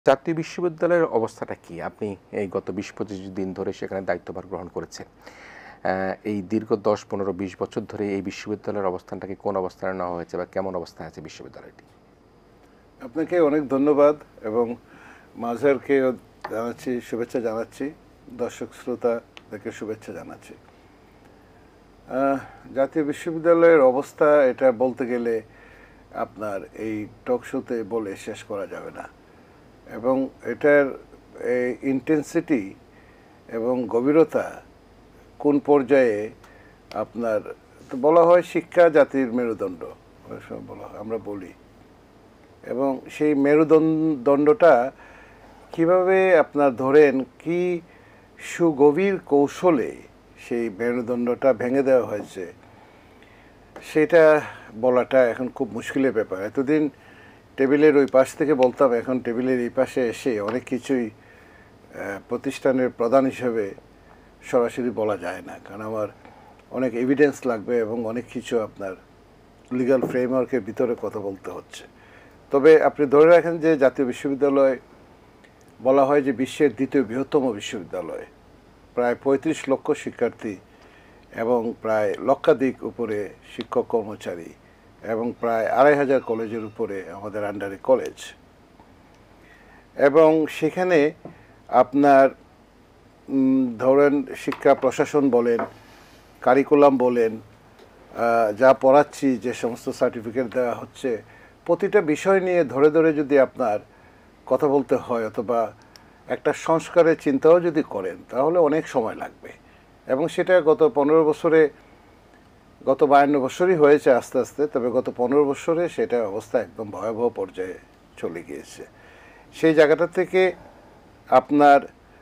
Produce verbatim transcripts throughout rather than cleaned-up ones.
জাতীয় বিশ্ববিদ্যালয়ের অবস্থাটা কি? আপনি এই গত বিশ পঁচিশ দিন ধরে সেখানে দায়িত্বভার গ্রহণ করেছেন। অ্যা এই দীর্ঘ দশ, পনেরো, বিশ বছর ধরে এই বিশ্ববিদ্যালয়ের অবস্থানটাকে কোন অবস্থানে নেওয়া হয়েছে বা কেমন অবস্থায় আছে বিশ্ববিদ্যালয়টি? আপনাকে অনেক ধন্যবাদ এবং মাঝহারকেও জানাচ্ছি, শুভেচ্ছা জানাচ্ছি। দর্শক শ্রোতাদেরকে শুভেচ্ছা জানাচ্ছি। আহ, জাতীয় বিশ্ববিদ্যালয়ের অবস্থা এটা বলতে গেলে আপনার এই টক শোতে বলে শেষ করা যাবে না, এবং এটার এই ইন্টেন্সিটি এবং গভীরতা কোন পর্যায়ে আপনার তো বলা হয় শিক্ষা জাতির মেরুদণ্ড, অনেক সময় বলা হয়, আমরা বলি, এবং সেই মেরুদণ্ডটা কিভাবে আপনার ধরেন কি সুগভীর কৌশলে সেই মেরুদণ্ডটা ভেঙে দেওয়া হয়েছে সেটা বলাটা এখন খুব মুশকিলের ব্যাপার। এতদিন টেবিলের ওই পাশ থেকে বলতাম, এখন টেবিলের এই পাশে এসে অনেক কিছুই প্রতিষ্ঠানের প্রধান হিসেবে সরাসরি বলা যায় না, কারণ আমার অনেক এভিডেন্স লাগবে এবং অনেক কিছু আপনার লিগ্যাল ফ্রেমওয়ার্কের ভিতরে কথা বলতে হচ্ছে। তবে আপনি ধরে রাখেন যে জাতীয় বিশ্ববিদ্যালয় বলা হয় যে বিশ্বের দ্বিতীয় বৃহত্তম বিশ্ববিদ্যালয়, প্রায় পঁয়ত্রিশ লক্ষ শিক্ষার্থী এবং প্রায় লক্ষাধিক উপরে শিক্ষক কর্মচারী এবং প্রায় আড়াই হাজার কলেজের উপরে আমাদের আন্ডারে কলেজ, এবং সেখানে আপনার ধরেন শিক্ষা প্রশাসন বলেন, কারিকুলাম বলেন, যা পড়াচ্ছি, যে সমস্ত সার্টিফিকেট দেওয়া হচ্ছে, প্রতিটা বিষয় নিয়ে ধরে ধরে যদি আপনার কথা বলতে হয় অথবা একটা সংস্কারের চিন্তাও যদি করেন তাহলে অনেক সময় লাগবে, এবং সেটা গত পনেরো বছরে গত বায়ান্ন বছরই হয়েছে আস্তে আস্তে, তবে গত পনেরো বছরে সেটা অবস্থা একদম ভয়াবহ পর্যায়ে চলে গিয়েছে। সেই জায়গাটা থেকে আপনার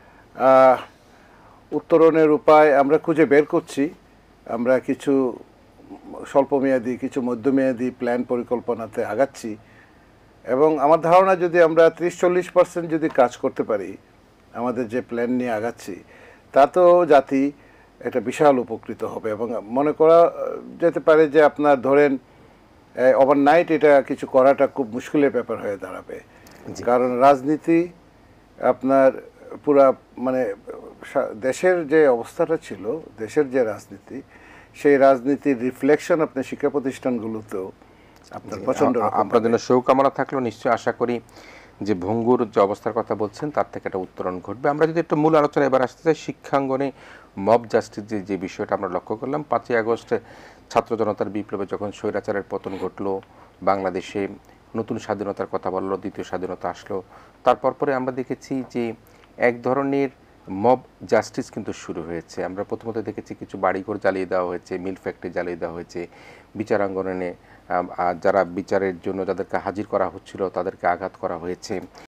উত্তরণের উপায় আমরা খুঁজে বের করছি। আমরা কিছু স্বল্পমেয়াদী, কিছু মধ্যমেয়াদী প্ল্যান পরিকল্পনাতে আগাচ্ছি, এবং আমার ধারণা যদি আমরা ত্রিশ চল্লিশ পার্সেন্ট যদি কাজ করতে পারি আমাদের যে প্ল্যান নিয়ে আগাচ্ছি, তাতেও জাতি একটা বিশাল উপকৃত হবে। এবং মনে করা যেতে পারে যে আপনার ধরেন ওভারনাইট এটা কিছু করাটা খুব মুশকিলের ব্যাপার হয়ে দাঁড়াবে, কারণ রাজনীতি আপনার পুরা মানে দেশের যে অবস্থাটা ছিল, দেশের যে রাজনীতি, সেই রাজনীতির রিফ্লেকশন আপনি শিক্ষা প্রতিষ্ঠানগুলোতেও আপনার প্রচন্ড। আপনার জন্য শুভকামনা থাকলেও নিশ্চয়ই আশা করি যে ভঙ্গুর যে অবস্থার কথা বলছেন তার থেকে একটা উত্তরণ ঘটবে। আমরা যদি একটু মূল আলোচনা এবার আসতে চাই, শিক্ষাঙ্গনে মব জাস্টিস যে যে বিষয়টা আমরা লক্ষ্য করলাম, পাঁচই আগস্টে ছাত্র জনতার বিপ্লবে যখন স্বৈরাচারের পতন ঘটলো, বাংলাদেশে নতুন স্বাধীনতার কথা বললো, দ্বিতীয় স্বাধীনতা আসলো, তারপর পরে আমরা দেখেছি যে এক ধরনের মব জাস্টিস কিন্তু শুরু হয়েছে। আমরা প্রথমত দেখেছি কিছু বাড়িঘর জ্বালিয়ে দেওয়া হয়েছে, মিল ফ্যাক্টরি জ্বালিয়ে দেওয়া হয়েছে, বিচারাঙ্গনে যারা বিচারের জন্য যাদেরকে হাজির করা হচ্ছিল তাদেরকে আঘাত করা হয়েছে।